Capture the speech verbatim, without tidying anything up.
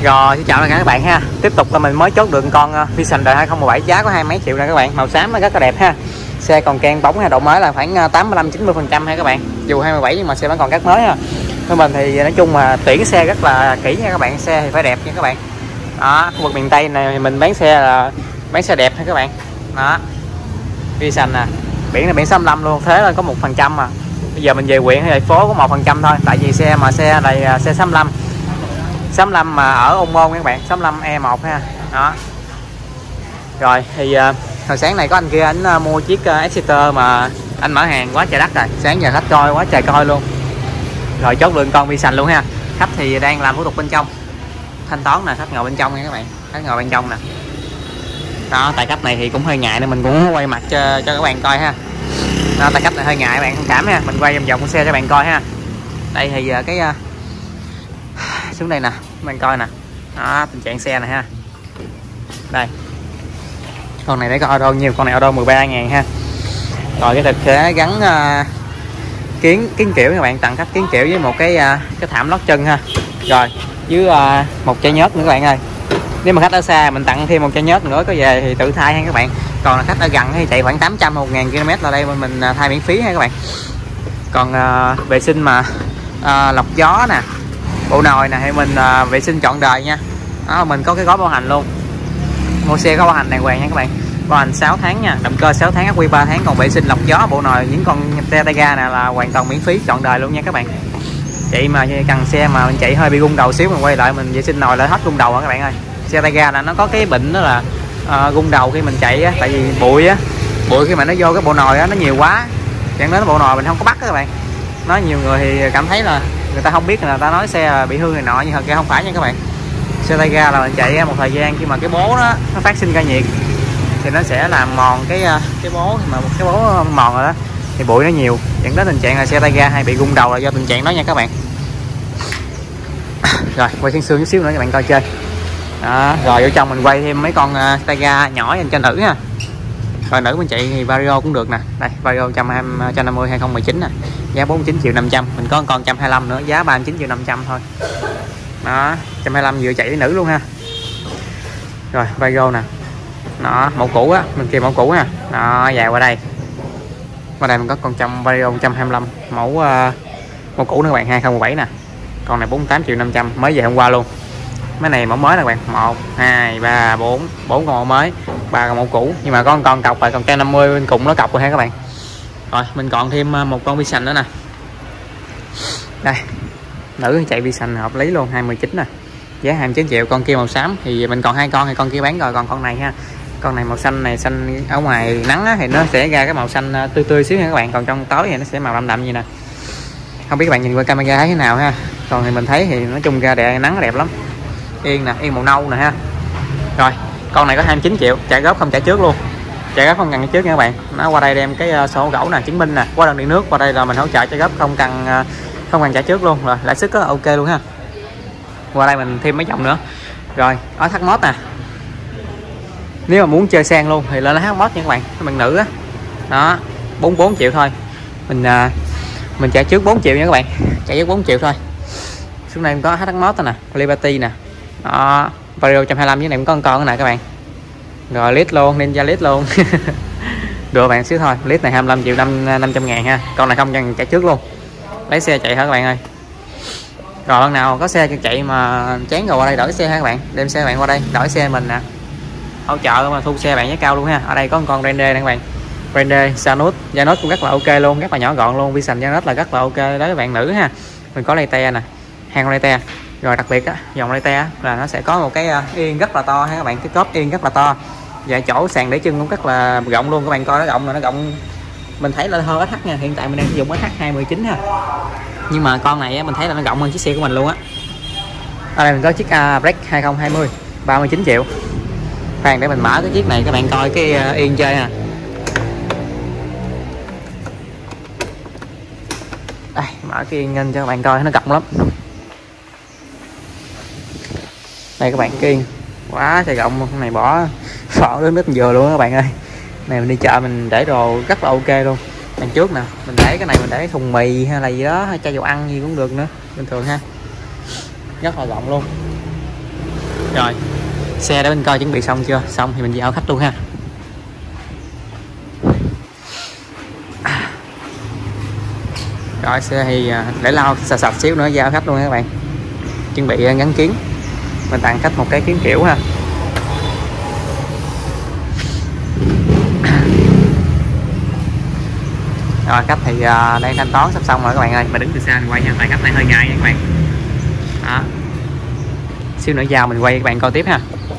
Rồi, xin chào tất cả các bạn ha. Tiếp tục là mình mới chốt được con Vision đời hai không một bảy, giá có hai mấy triệu nè các bạn. Màu xám nó rất là đẹp ha. Xe còn ken bóng ha, độ mới là khoảng tám mươi lăm chín mươi phần trăm ha các bạn. Dù hai mươi bảy nhưng mà xe vẫn còn rất mới ha. Với mình thì nói chung là tuyển xe rất là kỹ nha các bạn. Xe thì phải đẹp nha các bạn. Đó, khu vực miền Tây này mình bán xe là bán xe đẹp ha các bạn. Đó. Vision nè. Biển là biển sáu mươi lăm luôn, thế là có một phần trăm mà. Bây giờ mình về huyện hay thành phố có một phần trăm thôi, tại vì xe mà xe này xe sáu mươi lăm sáu mươi lăm mà ở Ôn Môn các bạn, sáu mươi lăm E một ha. Đó. Rồi thì uh, hồi sáng này có anh kia anh uh, mua chiếc uh, Exeter mà anh mở hàng quá trời đất rồi, sáng giờ khách coi quá trời coi luôn. Rồi chốt lượng con Vision luôn ha. Khách thì đang làm thủ tục bên trong, thanh toán nè, khách ngồi bên trong nha các bạn, khách ngồi bên trong nè. Đó, tại khách này thì cũng hơi ngại nên mình cũng quay mặt cho, cho các bạn coi ha. Đó, tại khách này hơi ngại các bạn thông cảm ha, mình quay vòng vòng con xe cho các bạn coi ha. Đây thì uh, cái uh, xuống đây nè các bạn coi nè. Đó, tình trạng xe này ha. Đây, con này để có auto nhiều, con này auto mười ba ngàn ha. Rồi cái thực sẽ gắn uh, kiến kiến kiểu các bạn, tặng khách kiến kiểu với một cái uh, cái thảm lót chân ha. Rồi với uh, một chai nhớt nữa các bạn ơi. Nếu mà khách ở xa mình tặng thêm một chai nhớt nữa, có về thì tự thay ha các bạn. Còn là khách ở gần thì chạy khoảng tám trăm một ngàn ki lô mét là đây mình thay miễn phí ha các bạn. Còn uh, vệ sinh mà uh, lọc gió nè, bộ nồi nè thì mình uh, vệ sinh trọn đời nha. Đó, mình có cái gói bảo hành luôn. Mua xe có bảo hành đàng hoàng nha các bạn. Bảo hành sáu tháng nha, động cơ sáu tháng, ắc quy ba tháng, còn vệ sinh lọc gió, bộ nồi, những con xe tay ga nè là hoàn toàn miễn phí trọn đời luôn nha các bạn. Chị mà cần xe mà mình chạy hơi bị gung đầu xíu mình quay lại mình vệ sinh nồi lại hết gung đầu hả các bạn ơi. Xe tay ga là nó có cái bệnh đó là uh, gung đầu khi mình chạy á, tại vì bụi á, bụi khi mà nó vô cái bộ nồi á nó nhiều quá, dẫn đến bộ nồi mình không có bắt đó các bạn. Nói nhiều người thì cảm thấy là người ta không biết, là người ta nói xe bị hư này nọ, nhưng thật ra không phải nha các bạn. Xe tay ga là mình chạy một thời gian khi mà cái bố đó nó phát sinh ra nhiệt thì nó sẽ làm mòn cái cái bố, mà một cái bố mòn rồi đó thì bụi nó nhiều, dẫn đến tình trạng là xe tay ga hay bị gung đầu là do tình trạng đó nha các bạn. Rồi quay xương xương chút xíu nữa các bạn coi chơi. Đó, rồi ở trong mình quay thêm mấy con uh, tay ga nhỏ dành cho nữ ha. Rồi nữ mình chạy thì Vario cũng được nè. Đây Vario một trăm năm mươi hai không một chín nè, giá bốn mươi chín triệu năm trăm. Mình có con một trăm hai mươi lăm nữa, giá ba mươi chín triệu năm trăm thôi. Đó, một trăm hai mươi lăm vừa chạy với nữ luôn ha. Rồi Vario nè. Đó, mẫu cũ á, mình kêu mẫu cũ ha. Đó, dài qua đây. Qua đây mình có con trăm Vario một trăm hai mươi lăm mẫu uh, mẫu cũ nữa các bạn, hai không một bảy nè. Con này bốn mươi tám triệu năm trăm, mới về hôm qua luôn. Mấy này mẫu mới nè các bạn, một hai ba bốn, bốn con mẫu mới, ba con mẫu cũ, nhưng mà con con cọc lại, còn trăm năm mươi bên cùng nó cọc rồi ha các bạn. Rồi mình còn thêm một con Vision nữa nè. Đây, nữ chạy Vision hợp lý luôn, hai mươi chín nè, giá hai mươi chín triệu. Con kia màu xám thì mình còn hai con, thì con kia bán rồi, còn con này ha, con này màu xanh này, xanh ở ngoài nắng á, thì nó sẽ ra cái màu xanh tươi tươi xíu nha các bạn, còn trong tối thì nó sẽ màu đậm đậm như nè. Không biết các bạn nhìn qua camera thấy thế nào ha, còn thì mình thấy thì nói chung ra đẹp, nắng đẹp lắm. Yên nè, yên màu nâu nè ha. Rồi con này có hai mươi chín triệu, trả góp không trả trước luôn, trả góp không cần trả trước nha các bạn. Nó qua đây đem cái sổ gỗ nè, chứng minh nè, hóa đơn điện nước qua đây là mình hỗ trợ trả góp không cần không cần trả trước luôn. Rồi lãi suất ok luôn ha. Qua đây mình thêm mấy chồng nữa. Rồi ở thắt mót nè, nếu mà muốn chơi sang luôn thì lên thắt mót nha các bạn, các bạn nữ á. Đó, bốn mươi bốn triệu thôi, mình mình trả trước bốn triệu nha các bạn, trả trước bốn triệu thôi. Xuống đây có thắt mót nè, Liberty nè. Đó, Vario một trăm hai mươi lăm với này cũng có con con nè các bạn. Rồi lít luôn, Ninja lít luôn. Được bạn xíu thôi, lít này hai mươi lăm triệu năm trăm ngàn ha. Con này không cần trả trước luôn, lấy xe chạy hả các bạn ơi. Rồi lần nào có xe chạy mà chán rồi qua đây đổi xe ha các bạn, đem xe bạn qua đây đổi xe mình nè, hỗ trợ mà thu xe bạn giá cao luôn ha. Ở đây có một con Grande nè các bạn, Grande Janus, Janus cũng rất là ok luôn, rất là nhỏ gọn luôn. Vision Janus là rất là ok đối với bạn nữ ha. Mình có Leite nè, hàng Leite. Rồi đặc biệt á, dòng Leite là nó sẽ có một cái yên rất là to ha các bạn, cái cốp yên rất là to, và chỗ sàn để chân cũng rất là rộng luôn. Các bạn coi nó rộng là nó rộng, mình thấy là hơn ét hát nha, hiện tại mình đang sử dụng ét hát hai một chín ha, nhưng mà con này á, mình thấy là nó rộng hơn chiếc xe của mình luôn á. Ở đây mình có chiếc uh, Break hai không hai không, ba mươi chín triệu. Khoan để mình mở cái chiếc này các bạn coi cái uh, yên chơi nè. Đây, mở cái yên lên cho các bạn coi, nó rộng lắm. Đây các bạn, cái yên quá trời rộng, con này bỏ phỏ đến đít vừa luôn các bạn ơi. Này mình đi chợ mình để đồ rất là ok luôn. Đằng trước nè, mình để cái này mình để thùng mì hay là gì đó, hay chai dầu ăn gì cũng được nữa, bình thường ha, rất là rộng luôn. Rồi xe đã bên coi chuẩn bị xong chưa? Xong thì mình giao khách luôn ha. Rồi xe thì để lau sạch sạch xíu nữa giao khách luôn nha các bạn. Chuẩn bị gắn kiến, mình tặng khách một cái kiến kiểu ha. Rồi khách thì đang thanh toán sắp xong rồi các bạn ơi, mà đứng từ xa mình quay nha, tại khách này hơi ngại nha các bạn. Đó. Xíu nữa giao mình quay các bạn coi tiếp ha.